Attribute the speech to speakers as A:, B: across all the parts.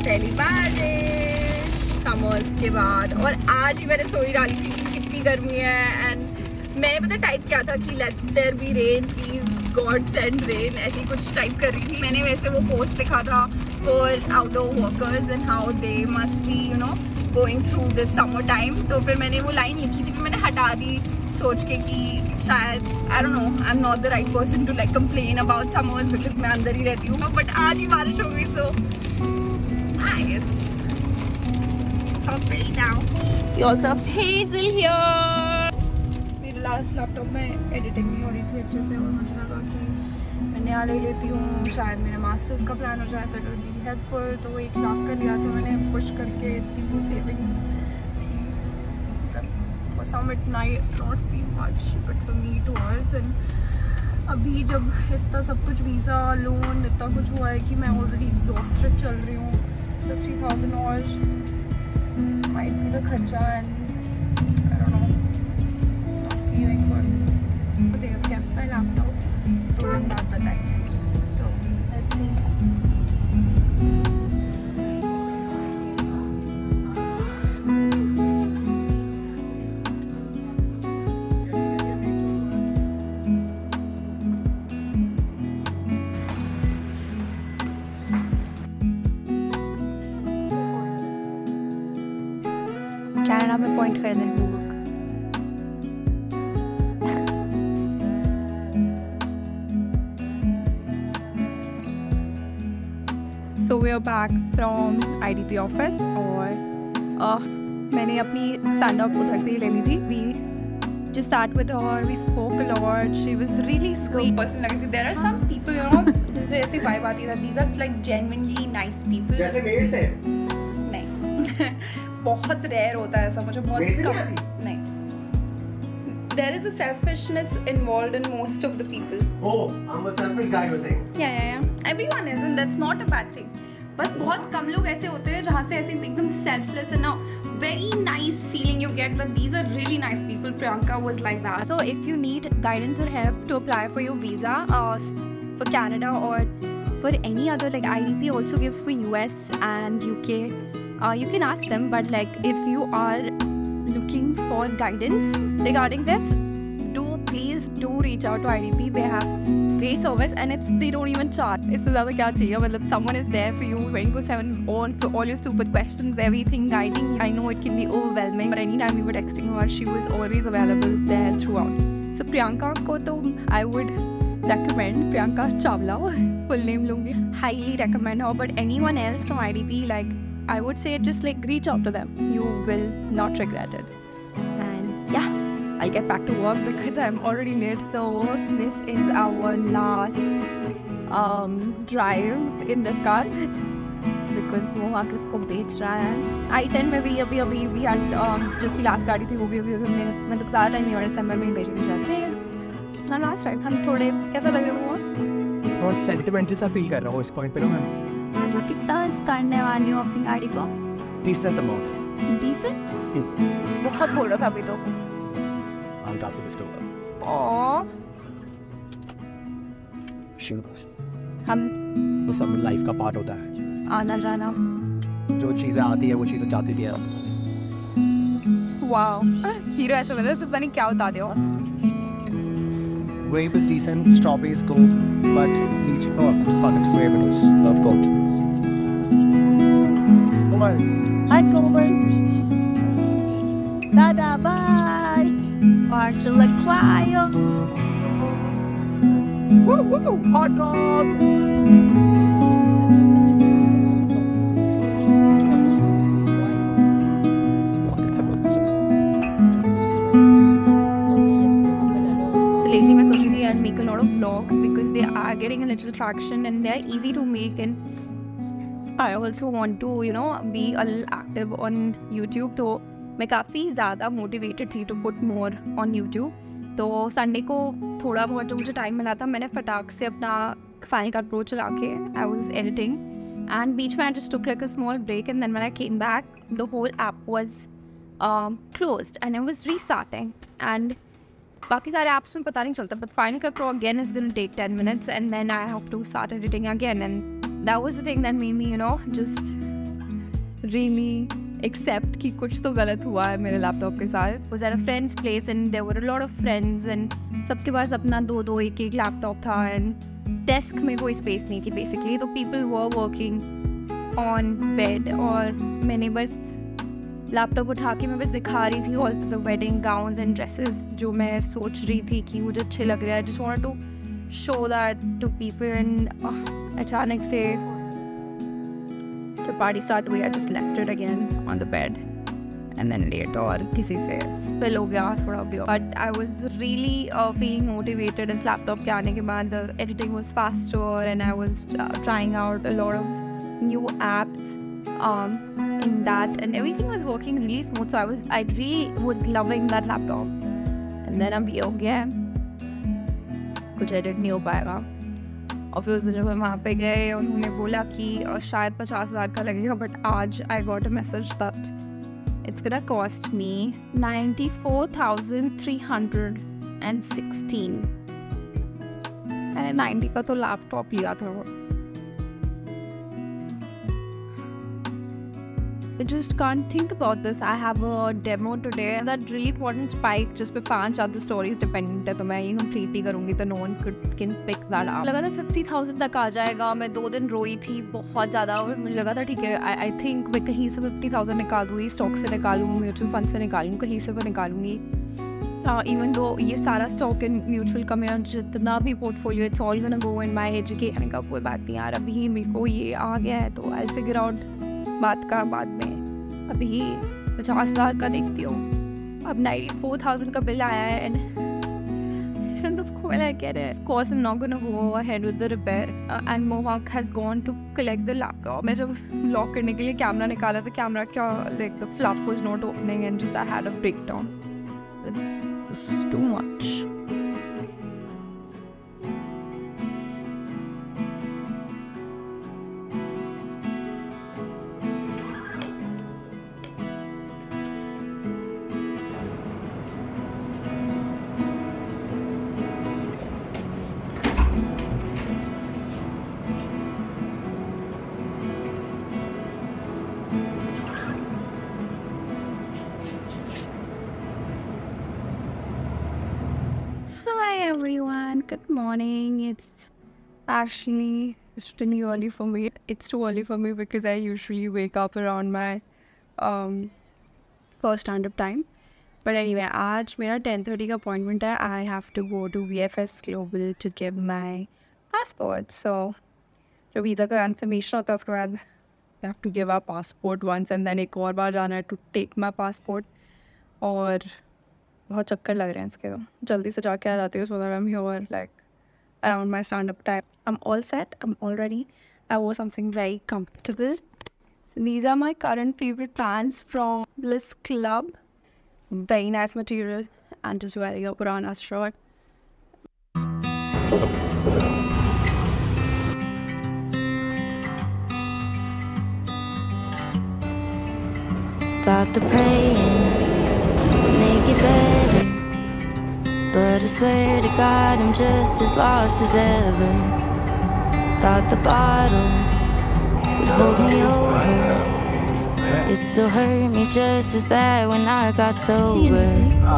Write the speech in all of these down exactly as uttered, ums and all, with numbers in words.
A: पहली बार समर्स के बाद, और आज ही मैंने स्टोरी डाली थी कि कितनी गर्मी है। एंड मैंने पता टाइप किया था कि let there be rain please God send rain, ऐसी कुछ टाइप कर रही थी मैंने। वैसे वो पोस्ट लिखा था for outdoor workers and how they must be you know going through this summer time. तो फिर मैंने वो लाइन लिखी थी, फिर मैंने हटा दी सोच के कि शायद I don't know I am not the right person to like complain about summers because मैं अंदर ही रहती हूँ। बट आज ही बारिश हो गई, so nice. It's all pretty now. You also have Hazel here. मेरे लास्ट लैपटॉप में एडिटिंग नहीं हो रही थी अच्छे से, और मुझे लगा कि मैं नया ले लेती हूँ, शायद मेरे मास्टर्स का प्लान हो जाए, दैट विल बी हेल्पफुल। तो वो एक लाख का लिया था मैंने पुश करके, इतनी सेविंग्स थी। For some it might not be much, but for me it was. And अभी जब इतना सब कुछ वीज़ा लोन इतना कुछ हुआ है कि मैं ऑलरेडी एग्जॉस्टेड चल रही हूँ, फिफ्टी थाउजेंड और might be the kharcha, and I don't know, not feeling good. But they have kept my laptop. दो दिन बाद बताएंगे, तो let's see.
B: कनाडा में पॉइंट खरीदे हैं। So we are back from I D P office और uh, मैंने अपनी stand up उधर से ही ले ली थी। We just sat with her, we spoke a lot. She was really sweet person लगी थी। There are some people you know जैसे ऐसी vibe आती है, these are like genuinely nice people.
C: जैसे मेरे से
B: नहीं बहुत रेयर होता है ऐसा, मुझे बहुत कम नहीं। There is a selfishness involved in most of the people.
C: Oh, I'm a selfish guy, you're saying?
B: Yeah, yeah, yeah. Everyone is, and that's not a bad thing. बस बहुत कम लोग ऐसे होते हैं जहाँ से ऐसे एकदम selfless and a very nice feeling you get that these are really nice people. Priyanka was like that. So if you need guidance or help to apply for your visa uh, for Canada or for any other like I D P also gives for U S and U K. Uh, you can ask them, but like if you are looking for guidance regarding this, do please do reach out to I D P. They have great service and it's they don't even charge. इससे ज़्यादा क्या चाहिए, मतलब someone is there for you twenty-four seven on for all your stupid questions, everything guiding. I know it can be overwhelming, but anytime you were texting her, she was always available there throughout. So Priyanka को तो I would recommend Priyanka Chawla, full name लूँगी, highly recommend her. But anyone else from I D P, like I would say just like reach out to them. You will not regret it. And yeah, I'll get back to work because I'm already late. So this is our last um, drive in this car because वो आके इसको बेच रहा है। I ten में भी अभी अभी we had um, जिसकी लास्ट गाड़ी थी वो भी अभी अभी हमने मतलब सारा टाइम ही और दिसंबर में ही बेचने जाते हैं। ना लास्ट टाइम हम थोड़े कैसा लग रहा है वो?
C: और सेंटिमेंटल सा फील कर रहा हूँ इस पॉइंट पे ना मैं।
B: कितना करने वाली हूँ अपनी गाड़ी को?
C: Decent amount.
B: Decent? बहुत बोल रहा था अभी तो।
C: I'm top of the store.
B: ओह। हम
C: ये सब लाइफ का पार्ट होता है।
B: आना जाना।
C: जो चीजें आती है वो चीजें जाती भी है।
B: वाओ। हीरो ऐसा लग रहा है सिर्फ नहीं क्या बता दे हो।
C: Grape is decent, strawberries go, but peach, oh, fucking grape is love goat. Come on.
B: Hi, Colbert. Tada, bye. Parcel acquired.
C: Woo woo, hot dog.
B: Make a lot of vlogs because they are getting a little traction and they are easy to make, and I also want to you know be a little active on YouTube. तो मैं काफ़ी ज़्यादा motivated थी to put more on YouTube. तो Sunday को थोड़ा बहुत जो मुझे टाइम मिला था मैंने फटाक से अपना Final Cut Pro चला के I was editing and बीच में I just took like a small break and then when I came back the whole app was um, closed and it was restarting and बाकी सारे apps में पता नहीं चलता but Final Cut Pro again is going to take ten minutes and then I have to start editing again and that was the thing that made me you know just really accept कि कुछ तो गलत हुआ है मेरे laptop के साथ. Was at a friend's place and there were a lot of friends and सबके पास अपना दो दो एक एक लैपटॉप था and डेस्क में कोई स्पेस नहीं थी बेसिकली. तो people were working on bed और मैंने बस लैपटॉप उठा के मैं बस दिखा रही थी all the wedding gowns and dresses जो मैं सोच रही थी कि मुझे अच्छे लग रहे हैं. Just want to show that to people and अचानक से जब पार्टी स्टार्ट हुई I just left it again on the bed and then late और किसी से स्पिल हो गया थोड़ा भी. But I was really feeling motivated इस लैपटॉप के आने के बाद. The editing was faster and I was trying out a lot of new apps um in that and everything was working really smooth, so I was I really was loving that laptop. And then अब ये हो गया कुछ edit नहीं हो पाएगा. और फिर उस दिन जब हम वहाँ पे गए उन्होंने बोला कि शायद पचास हज़ार का लगेगा. बट आज I got a message that it's gonna cost me ninety four thousand three hundred and sixteen. मैंने नाइन्टी का तो लैपटॉप लिया था. I just can't think about this. I have a demo today and that really important spike just पे पांच other stories dependent है तो मैं ये completely करूँगी तो no one could can pick that up. लगा था fifty thousand तक आ जाएगा. मैं दो दिन रोई थी बहुत ज़्यादा और मुझे लगा था ठीक है I I think मैं कहीं से fifty thousand निकाल दूँगी, स्टॉक से निकालूँ, म्यूचुअल फंड से निकालूँ, कहीं से भी निकालूँगी. इवन दो ये सारा स्टॉक इन म्यूचुअल का मेरा जितना भी portfolio it's all gonna go in my education. का कोई बात नहीं यार, अभी मेरे को ये आ गया है तो आई फिगर आउट बात का बाद में. अभी पचास हज़ार का देखती हूँ. अब नाइन्टी फोर थाउजेंड का बिल आया है and I don't know when I get it. Of course, I'm not gonna go ahead with the repair. Uh, and Mohawk has gone to collect the laptop. मैं जब lock करने के लिए camera निकाला तो कैमरा क्या like the flap was not opening and just I had a breakdown. It's too much. Everyone, good morning. It's actually it's really early for me. It's too early for me because I usually wake up around my um first stand-up time. But anyway, आज मेरा ten thirty का appointment है. I have to go to V F S Global to give my passport. So जो visa का confirmation होता है उसके बाद I have to give our passport once and then एक और बार जाना है to take my passport. और बहुत चक्कर लग रहे हैं इसके. तो जल्दी से जाके आ जाती हूँ so that I'm here like around my stand-up time. I'm all set. I'm all ready. I wore something very comfortable. So these are my current favorite pants from Bliss Club. Very nice material. And just wearing a Purana shirt.
D: Thought the praying make it better, but I swear to God I'm just as lost as ever. Thought the bottle would hold me over. It still hurt me just as bad when I got sober.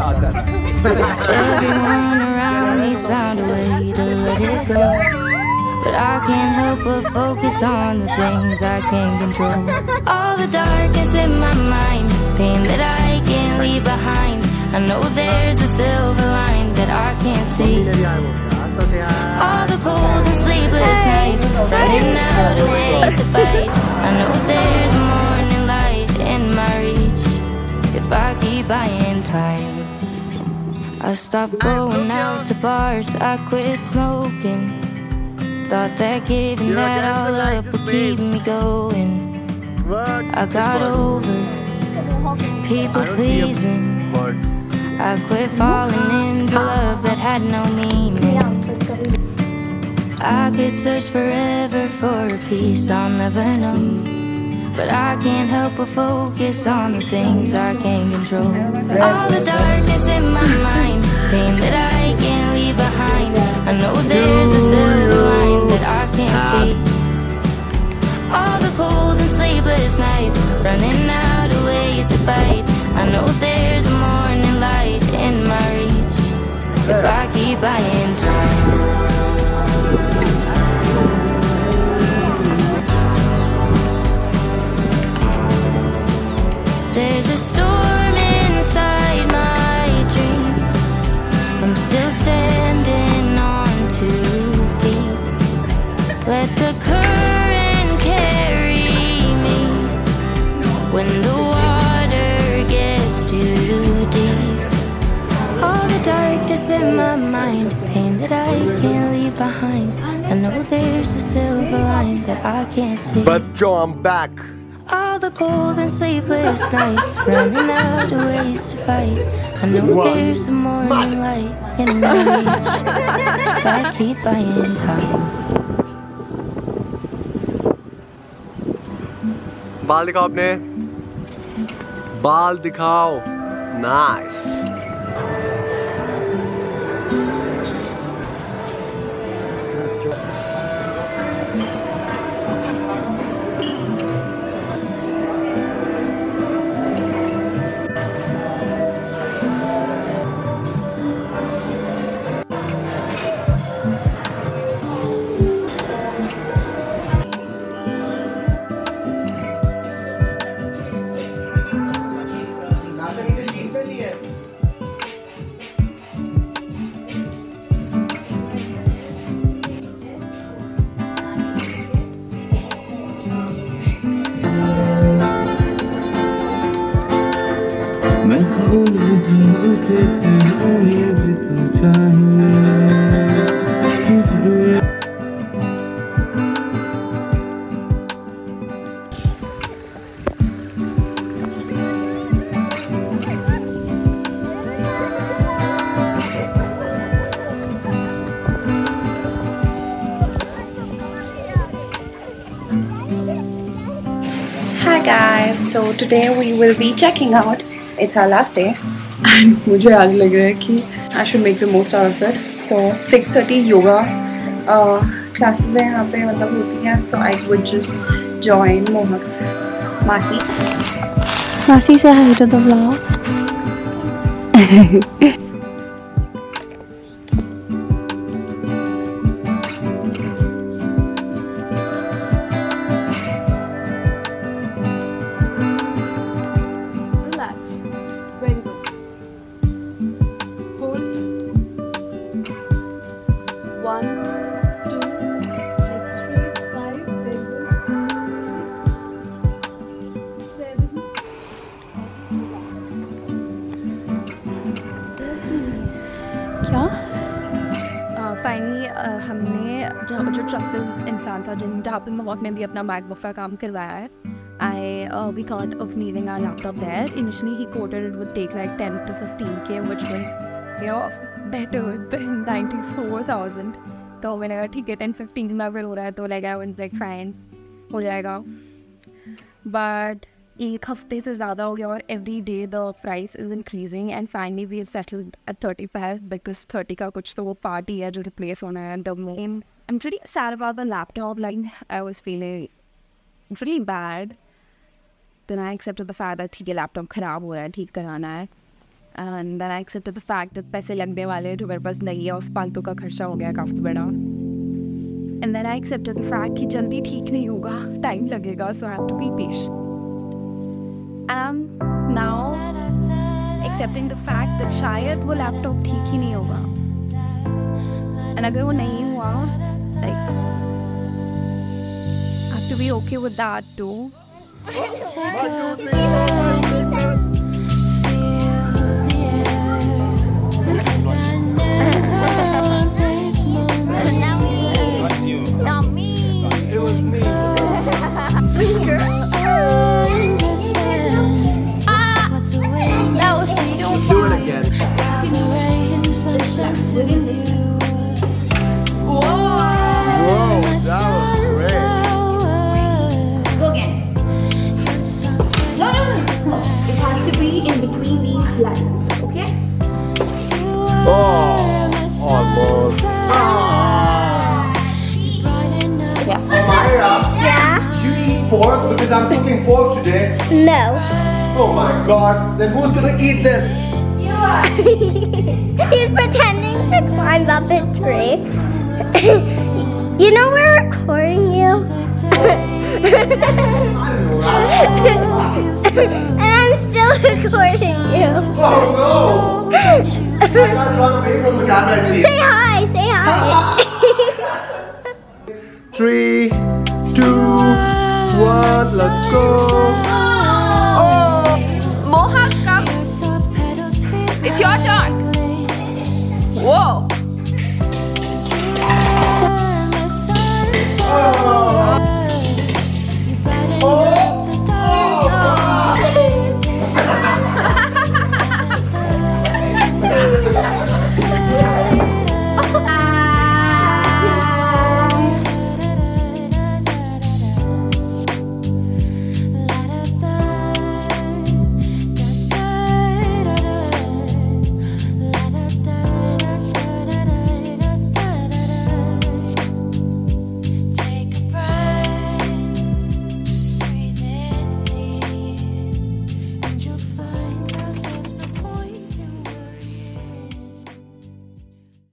D: Everyone around me's found a way to let it go, but I can't help but focus on the things I can't control. All the darkness in my mind, pain that I can't leave behind. I know there's a silver line that I can't see. All the cold and sleepless nights, running out of ways to fight. I know there's a morning light in my reach if I keep buying time. I stopped going out to bars, I quit smoking. Thought that giving that all up would keep me going. I got over people pleasing. I quit falling into love that had no meaning. I could search forever for a peace I'll never know, but I can't help but focus on the things I can't control. All the darkness in my mind, pain that I can't leave behind. I know there's a silver line that I can't see. All the cold and sleepless nights, running out of ways to fight. I know there's a morning light in my reach if I keep buying time. There's a storm inside my dreams. I'm still standing on two feet. Let the current carry me when the water gets too deep. All the darkness in my mind, pain that I can't leave behind. I know there's a silver line that I can't see.
E: But Joe, I'm back.
D: All the cold and sleepless nights, running out of ways to fight. I know there's a morning light in my reach if I keep buying time.
E: बाल दिखाओ अपने, बाल दिखाओ, nice.
B: Hi guys, so today we will be checking out. It's our last day and मुझे आज लग रहा है कि I should make the most out of it. So six thirty yoga uh, classes है यहाँ पे मतलब होती हैं. So I would just join Mohak's Masi. Masi, say hi to the vlog. क्या फाइनली uh, uh, हमने जो जो ट्रस्टेड इंसान था जिन जहाँ पर मैं उसने भी अपना मैकबुक का काम करवाया है. I uh, we thought of needing our laptop there. Initially he quoted it would take like ten to fifteen K, which was you know better than ninety-four thousand. तो मैंने कहा ठीक है ten fifteen में अगर हो रहा है तो like I was like fine हो जाएगा. But एक हफ्ते से ज़्यादा हो गया और every day the price is increasing and finally we have settled at thirty-five because thirty का कुछ तो वो part ही है जो replace होना है. The main I'm pretty sad about the laptop. Like I was feeling pretty bad. Then I accepted the fact that ठीक है laptop ख़राब हो रहा है, ठीक कराना है. And then I accepted the fact that पैसे लगने वाले जो मेरे पास नहीं है और फालतू का खर्चा हो गया काफ़ी बड़ा. And then I accepted the fact कि जल्दी ठीक नहीं होगा, time लगेगा, so I have to be patient. I'm now accepting the fact that शायद वो laptop ठीक ही नहीं होगा. And अगर वो नहीं हुआ, like I have to be okay with that too.
E: fork because I'm cooking pork today?
F: No.
E: Oh my god. Then who's gonna eat this?
F: He's pretending to climb up a tree. You know we're recording you?
E: I don't know that.
F: And I'm still recording you.
E: Oh no! I gotta run away from the camera and see.
F: Say hi, say hi.
E: Three, two, one, let's go.
A: Mohawk, come. It's your turn.